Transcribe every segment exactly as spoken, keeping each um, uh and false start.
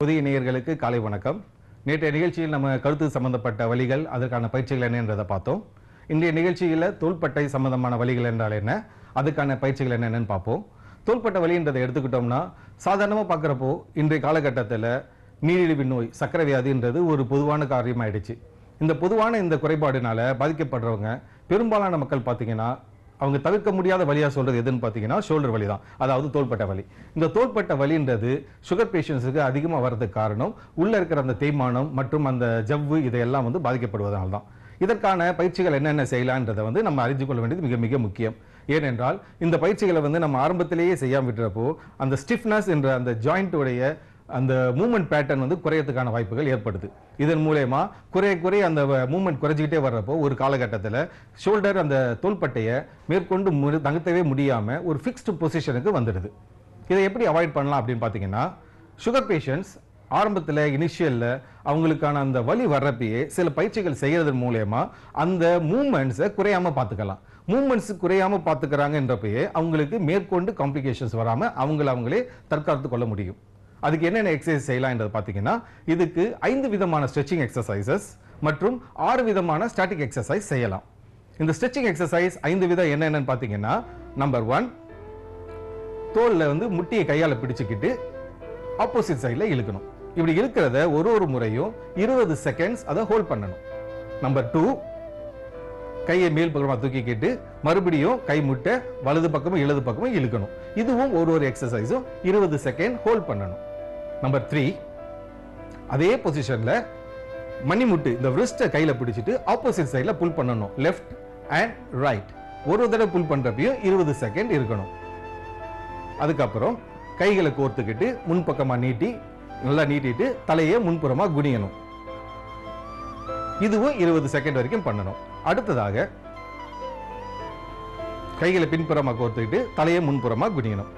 புதிய நேயர்களுக்கு காலை வணக்கம். நேற்றைய நிகழ்ச்சியில் நம்ம கழுத்து சம்பந்தப்பட்ட வலிகள் அதற்கான பயிற்சிகள் என்னன்றதை பார்த்தோம். இன்றைய நிகழ்ச்சியில் தோள்பட்டை சம்பந்தமான வலிகள் என்றால் என்ன, அதுக்கான பயிற்சிகள் என்னென்னு பார்ப்போம். தோள்பட்டை வலின்றதை எடுத்துக்கிட்டோம்னா சாதாரணமாக பார்க்குறப்போ இன்றைய காலகட்டத்தில் நீரிழிவு நோய், சர்க்கரை வியாதின்றது ஒரு பொதுவான காரியமாயிடுச்சு. இந்த பொதுவான இந்த குறைபாடுனால பாதிக்கப்படுறவங்க பெரும்பாலான மக்கள் பார்த்தீங்கன்னா அவங்க தவிர்க்க முடியாத வலியாக சொல்றது எதுன்னு பார்த்தீங்கன்னா ஷோல்டர் வலி தான், அதாவது தோள்பட்டை வலி. இந்த தோள்பட்டை வலின்றது சுகர் பேஷண்ட்ஸுக்கு அதிகமாக வர்றதுக்கு காரணம் உள்ள இருக்கிற அந்த தேய்மானம் மற்றும் அந்த ஜவ்வு இதையெல்லாம் வந்து பாதிக்கப்படுவதனால தான். இதற்கான பயிற்சிகள் என்னென்ன செய்யலான்றதை வந்து நம்ம அறிஞ்சு கொள்ள வேண்டியது மிக மிக முக்கியம். ஏனென்றால் இந்த பயிற்சிகளை வந்து நம்ம ஆரம்பத்திலேயே செய்யாம விட்டுறப்போ அந்த ஸ்டிஃப்னஸ் என்ற அந்த ஜாயிண்ட்டுடைய அந்த மூவ்மெண்ட் பேட்டர்ன் வந்து குறையறதுக்கான வாய்ப்புகள் ஏற்படுது. இதன் மூலமா குறைய குறைய அந்த மூவ்மெண்ட் குறைஞ்சிக்கிட்டே வர்றப்போ ஒரு காலகட்டத்தில் ஷோல்டர் அந்த தோள்பட்டையை மேற்கொண்டு தங்கத்தவே முடியாம ஒரு ஃபிக்ஸ்டு பொசிஷனுக்கு வந்துடுது. இதை எப்படி அவாய்ட் பண்ணலாம் அப்படின்னு பார்த்தீங்கன்னா, சுகர் பேஷண்ட்ஸ் ஆரம்பத்தில் இனிஷியலில் அவங்களுக்கான அந்த வலி வர்றப்பயே சில பயிற்சிகள் செய்யறதன் மூலயமா அந்த மூவ்மெண்ட்ஸை குறையாம பார்த்துக்கலாம். மூவ்மெண்ட்ஸ் குறையாம பார்த்துக்கிறாங்கன்றப்பயே அவங்களுக்கு மேற்கொண்டு காம்ப்ளிகேஷன்ஸ் வராமல் அவங்கள அவங்களே தற்காத்து கொள்ள முடியும். அதுக்கு என்னென்ன எக்ஸசைஸ் செய்யலாம் என்றது பார்த்தீங்கன்னா, இதுக்கு ஐந்து விதமான ஸ்ட்ரெச்சிங் எக்ஸசைசஸ் மற்றும் ஆறு விதமான ஸ்டாட்டிக் எக்ஸசைஸ் செய்யலாம். இந்த ஸ்ட்ரெச்சிங் எக்ஸசைஸ் ஐந்து விதம் என்னென்னு பார்த்தீங்கன்னா, நம்பர் ஒன், தோல்ல வந்து முட்டியை கையால் பிடிச்சுக்கிட்டு ஆப்போசிட் சைடில் இழுக்கணும். இப்படி இழுக்கிறத ஒரு ஒரு முறையும் இருபது செகண்ட்ஸ் அதை ஹோல்ட் பண்ணணும். நம்பர் டூ, கையை மேல் பக்கமாக தூக்கிக்கிட்டு மறுபடியும் கை முட்டை வலது பக்கமும் இடது பக்கமும் இழுக்கணும். இதுவும் ஒரு ஒரு எக்ஸசைஸும் இருபது செகண்ட் ஹோல்ட் பண்ணணும். நம்பர் த்ரீ, அதே பொசிஷன்ல மணிமுட்டு இந்த விரிஸ்டை கையில பிடிச்சிட்டு ஆப்போசிட் சைட்ல புல் பண்ணணும். லெஃப்ட் அண்ட் ரைட் ஒரு தடவை புல் பண்றப்பையும் இருபது செகண்ட் இருக்கணும். அதுக்கப்புறம் கைகளை கோர்த்துக்கிட்டு முன்பக்கமா நீட்டி நல்லா நீட்டிட்டு தலையை முன்புறமா குனியணும். இதுவும் இருபது செகண்ட் வரைக்கும் பண்ணணும். அடுத்ததாக கைகளை பின்புறமா கோர்த்துக்கிட்டு தலையை முன்புறமா குனியணும்.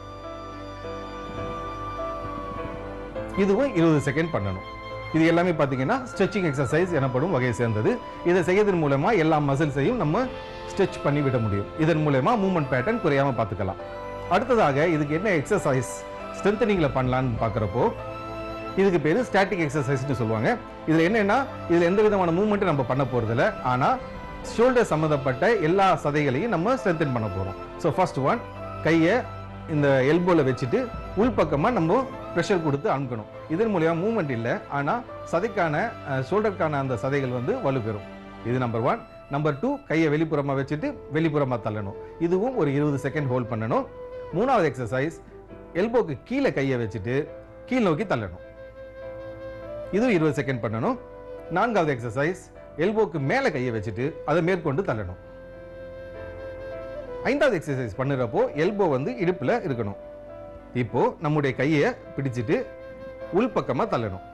இதுவும் இருபது செகண்ட் பண்ணணும். இது எல்லாமே பார்த்தீங்கன்னா ஸ்ட்ரெச்சிங் எக்ஸசைஸ் எனப்படும் வகையை சேர்ந்தது. இதை செய்யறதன் மூலமா எல்லா மசில்ஸையும் நம்ம ஸ்ட்ரெச் பண்ணி விட முடியும். இதன் மூலமா மூவ்மெண்ட் பேட்டர்ன் குறையாம பார்த்துக்கலாம். அடுத்ததாக இதுக்கு என்ன எக்ஸசைஸ் ஸ்ட்ரென்தனிங்ல பண்ணலான்னு பார்க்குறப்போ இதுக்கு பேரு ஸ்டாட்டிக் எக்ஸசைஸ்னு சொல்லுவாங்க. இதுல என்னன்னா இதுல எந்த விதமான மூவ்மெண்ட்டும் நம்ம பண்ண போறதில்ல, ஆனா ஷோல்டர் சம்பந்தப்பட்ட எல்லா சதைகளையும் நம்ம ஸ்ட்ரென்தன் பண்ண போறோம். ஸோ ஃபர்ஸ்ட் ஒன், கையை இந்த எல்போல வச்சுட்டு உள்பக்கமா நம்ம ப்ரெஷர் கொடுத்து அமுக்கணும். இதன் மூலியமா மூவ்மெண்ட் இல்லை, ஆனா சதைக்கான ஷோல்டருக்கான அந்த சதைகள் வந்து வலுப்பெறும். இது நம்பர் ஒன். நம்பர் டூ, கையை வெளிப்புறமா வச்சுட்டு வெளிப்புறமா தள்ளணும். இதுவும் ஒரு இருபது செகண்ட் ஹோல்ட் பண்ணணும். மூணாவது எக்ஸசைஸ், எல்போக்கு கீழே கையை வச்சுட்டு கீழ் நோக்கி தள்ளணும். இதுவும் இருபது செகண்ட் பண்ணணும். நான்காவது எக்ஸசைஸ், எல்போக்கு மேல கையை வச்சுட்டு அதை மேற்கொண்டு தள்ளணும். ஐந்தாவது எக்ஸசைஸ் பண்ணுறப்போ எல்போ வந்து இடுப்புல இருக்கணும். இப்போ நம்முடைய கையை பிடிச்சிட்டு உள்பக்கமா தள்ளணும்.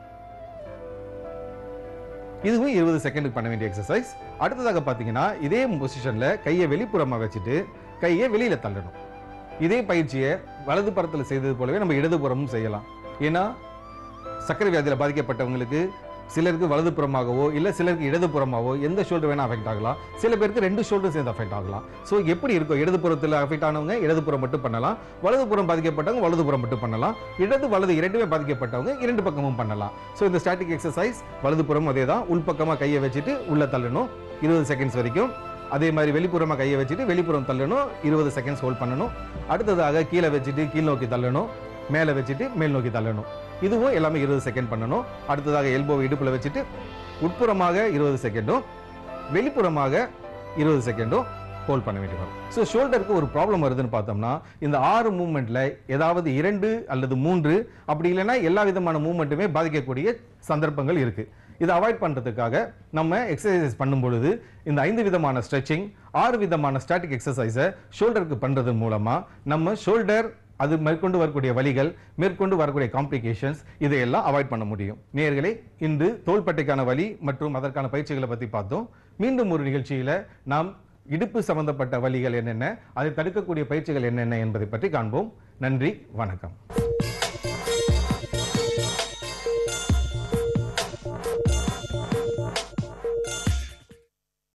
இதுவும் இருபது செகண்ட் பண்ண வேண்டிய எக்ஸசைஸ். அடுத்ததாக பார்த்தீங்கன்னா இதே பொசிஷன்ல கையை வெளிப்புறமா வச்சுட்டு கையை வெளியில தள்ளணும். இதே பயிற்சியை வலது புறத்தில் செய்தது போலவே நம்ம இடதுபுறமும் செய்யலாம். ஏன்னா சர்க்கரை வியாதியில் பாதிக்கப்பட்டவங்களுக்கு சிலருக்கு வலது புறமாகவோ இல்லை சிலருக்கு இடது புறமாகவோ எந்த ஷோல்டர் வேணா அஃபெக்ட் ஆகலாம். சில பேருக்கு ரெண்டு ஷோல்டர் சேர்ந்து அஃபெக்ட் ஆகலாம். ஸோ எப்படி இருக்கும், இடது புறத்தில் அஃபெக்ட் ஆனவங்க இடது புறம் மட்டும் பண்ணலாம், வலது புறம் பாதிக்கப்பட்டவங்க வலது புறம் மட்டும் பண்ணலாம், இடது வலது இரண்டுமே பாதிக்கப்பட்டவங்க இரண்டு பக்கமும் பண்ணலாம். ஸோ இந்த ஸ்டாட்டிக் எக்ஸசைஸ் வலது புறம் அதே தான், உள்பக்கமாக கையை வச்சுட்டு உள்ள தள்ளணும் இருபது செகண்ட்ஸ் வரைக்கும். அதே மாதிரி வெளிப்புறமா கையை வச்சுட்டு வெளிப்புறம் தள்ளணும், இருபது செகண்ட்ஸ் ஹோல்ட் பண்ணணும். அடுத்ததாக கீழே வச்சுட்டு கீழ் நோக்கி தள்ளணும், மேலே வச்சுட்டு மேல் நோக்கி தள்ளணும். இதுவும் எல்லாமே இருபது செகண்ட் பண்ணணும். அடுத்ததாக எல்போவை இடுப்புல வச்சுட்டு உட்புறமாக இருபது செகண்டும் வெளிப்புறமாக இருபது செகண்டும் ஹோல்ட் பண்ண வேண்டி வரும். ஸோ ஷோல்டருக்கு ஒரு ப்ராப்ளம் வருதுன்னு பார்த்தோம்னா இந்த ஆறு மூவ்மெண்ட்ல ஏதாவது இரண்டு அல்லது மூன்று, அப்படி இல்லைன்னா எல்லா விதமான மூவ்மெண்ட்டுமே பாதிக்கக்கூடிய சந்தர்ப்பங்கள் இருக்கு. இதை அவாய்ட் பண்றதுக்காக நம்ம எக்ஸசைஸ் பண்ணும் பொழுது இந்த ஐந்து விதமான ஸ்ட்ரெச்சிங், ஆறு விதமான ஸ்டாட்டிக் எக்ஸசைஸை ஷோல்டருக்கு பண்றது மூலமா நம்ம ஷோல்டர் அது மேற்கொண்டு வரக்கூடிய வலிகள், மேற்கொண்டு வரக்கூடிய காம்ப்ளிகேஷன்ஸ் இதையெல்லாம் அவாய்ட் பண்ண முடியும். நேயர்களே, இன்று தோள்பட்டைக்கான வலி மற்றும் அதற்கான பயிற்சிகளை பற்றி பார்த்தோம். மீண்டும் ஒரு நிகழ்ச்சியில நாம் இடுப்பு சம்பந்தப்பட்ட வலிகள் என்னென்ன, அதை தடுக்கக்கூடிய பயிற்சிகள் என்னென்ன என்பதை பற்றி காண்போம். நன்றி, வணக்கம்.